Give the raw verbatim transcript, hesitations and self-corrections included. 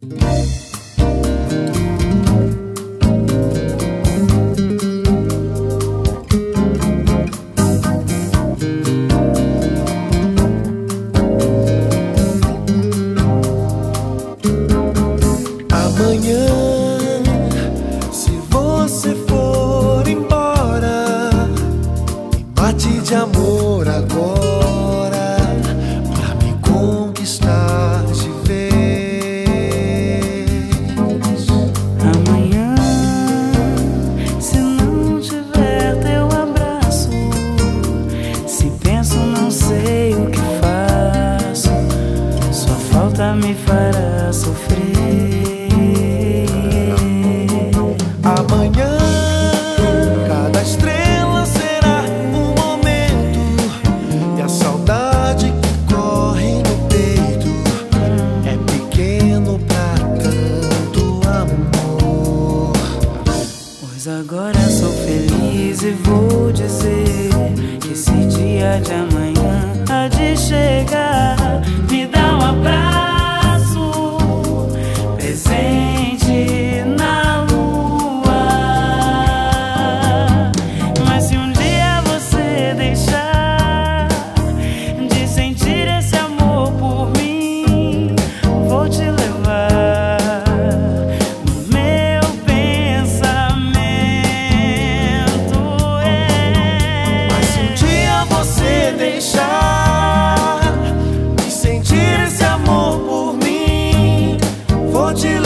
Amanhã, se você for embora, me bate de amor agora, pra me conquistar de vez. Amanhã, se não tiver teu abraço, se penso não sei o que faço, sua falta me fará sofrer. Amanhã, cada estrela será um momento, e a saudade que corre no peito é pequeno pra tanto amor. Pois agora sou feliz e vou dizer que esse dia de amanhã há de chegar. Me dá um abraço, presente na lua. Mas se um dia você deixar de sentir esse amor por mim, vou te levar no meu pensamento. É. Mas se um dia você deixar de sentir esse amor por mim, vou te